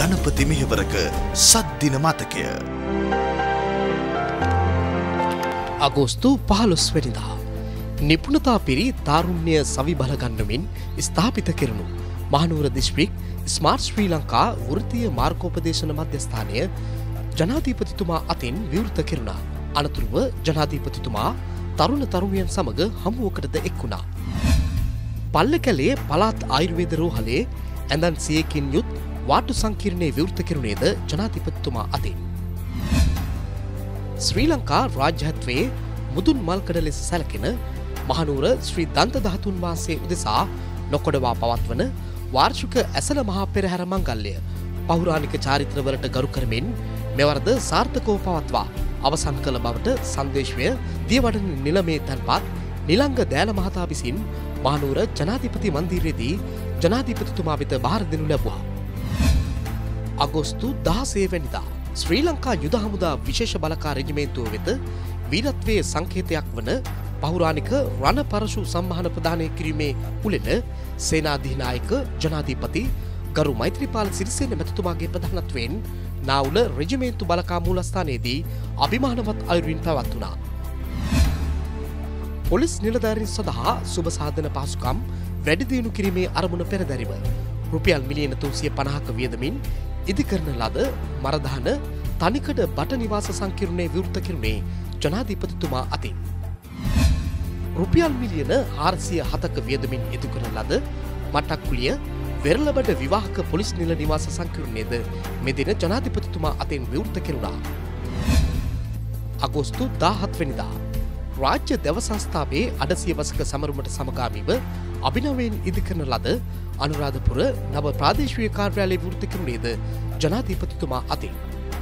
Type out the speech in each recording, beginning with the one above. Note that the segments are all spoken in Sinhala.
ජනපති මෙහෙවරක සද්දින මතකය. අගෝස්තු 15 වෙනිදා නිපුණතා පිරි තාරුණ්‍ය සවි බල ගන්නමින් ස්ථාපිත කෙරුණු මහනුවර දිස්ත්‍රික් ස්මාර්ට් ශ්‍රී ලංකා වෘත්තීය මාර්ගෝපදේශන මධ්‍යස්ථානය ජනාධිපතිතුමා අතින් විවෘත කෙරුණා. අනතුරුව ජනාධිපතිතුමා තරුණ තරුණියන් සමග හමුවකටද එක් වුණා. පල්ලකැලේ පළාත් ආයුර්වේද රෝහලේ ඇඳන් 100කින් යුත් වාටු සංකීර්ණයේ විවෘත කෙරුණේද ජනාධිපතිතුමා අතින්. ශ්‍රී ලංකා රාජ්‍යත්වයේ මුදුන් මල්කඩ ලෙස සැලකෙන මහනුවර ශ්‍රී දන්ත ධාතුන් වහන්සේ උදෙසා නොකොඩවා පවත්වන වාර්ෂික ඇසළ මහා පෙරහැර මංගල්‍ය පෞරාණික චාරිත්‍රවලට ගරු කරමින් මෙවරද සාර්ථකව පවත්වා අවසන් කළ බවට සංදේශය දියවඩන නිලමේ තැන්පත් නිලංග දෑල මහතා විසින් මහනුවර ජනාධිපති මන්දිරයේදී ජනාධිපතිතුමා වෙත බාර දෙනු ලැබුවා. අගෝස්තු 16 වෙනිදා ශ්‍රී ලංකා යුද හමුදා විශේෂ බලකාර රෙජිමේන්තුව වෙත වීරත්වයේ සංකේතයක් වන පෞරාණික රණ පරශු සම්මාන ප්‍රදානය කිරීමේ උළෙල සේනාධිනායක ජනාධිපති ගරු මෛත්‍රීපාල සිරිසේන මැතිතුමාගේ ප්‍රධානත්වයෙන් නාවුල රෙජිමේන්තු බලකා මූලස්ථානයේදී අභිමානවත් අයුරින් පැවැත්වුණා. පොලිස් නිලධාරීන් සඳහා සුබ සාධන පහසුකම් වැඩි දියුණු කිරීමේ අරමුණ පෙරදැරිව රුපියල් මිලියන 350ක වියදමින් ඉදිකරන ලද මරදාන තනිකඩ බට නිවාස සංකීර්ණයේ විවෘත කෙරුණේ ජනාධිපතිතුමා අතින්. රුපියල් මිලියන 407ක වියදමින් ඉදිකරන ලද මට්ටක්කුලිය වෙරළබඩ විවාහක පොලිස් නිල නිවාස සංකීර්ණයේද මෙදින ජනාධිපතිතුමා අතින් විවෘත කෙරුණා. අගෝස්තු 17 වෙනිදා රාජ්‍ය දෙව සංස්ථාවේ අඩසිය වසක සමරුමට සමගාමීව අභිනවයෙන් ඉදිකරන ලද අනුරාධපුර නව ප්‍රාදේශීය කාර්යාලය විවෘත කෙරුණේද ජනාධිපතිතුමා අතින්.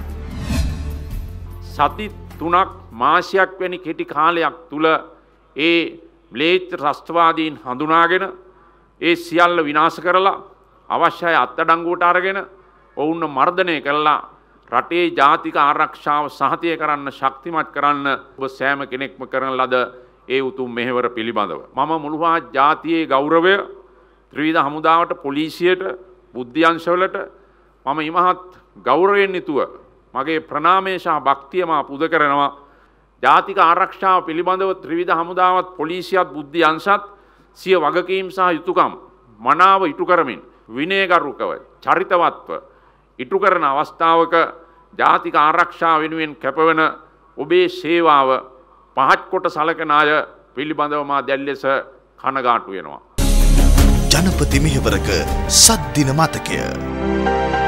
සති 3ක් මාසයක් වැනි කෙටි කාලයක් තුල ඒ ම්ලේච්ඡ රාෂ්ට්‍රවාදීන් හඳුනාගෙන ඒ සියල්ල විනාශ කරලා අවශ්‍ය අත්අඩංගුවට අරගෙන ඔවුන්ව මර්ධනය කළා රටේ ජාතික ආරක්ෂාව සහතික කරන්න ශක්තිමත් කරන්න ඔබ සෑම කෙනෙක්ම කරන ලද ඒ උතුම් මෙහෙවර පිළිබඳව මම මුළුමහත් ජාතියේ ගෞරවය ත්‍රිවිධ හමුදාවට පොලිසියට බුද්ධ්‍යංශවලට මම ඉමහත් ගෞරවයෙන් යුතුව මගේ ප්‍රණාමය සහ භක්තිය මා පුද කරනවා. ජාතික ආරක්ෂාව පිළිබඳව ත්‍රිවිධ හමුදාවත් පොලිසියත් බුද්ධ්‍යංශත් සිය වගකීම් සහ යුතුයකම් මනාව ඉටු කරමින් විනයගරුකව චරිතවත්ව ඉටු කරන අවස්ථාවක ජාතික ආරක්ෂාව වෙනුවෙන් කැපවන ඔබේ සේවාව පහත් කොට සලකන අය පිළිබඳව මා දැල් ලෙස කනගාටු වෙනවා. ජනපති මෙහෙවරක සද්දින මතකය.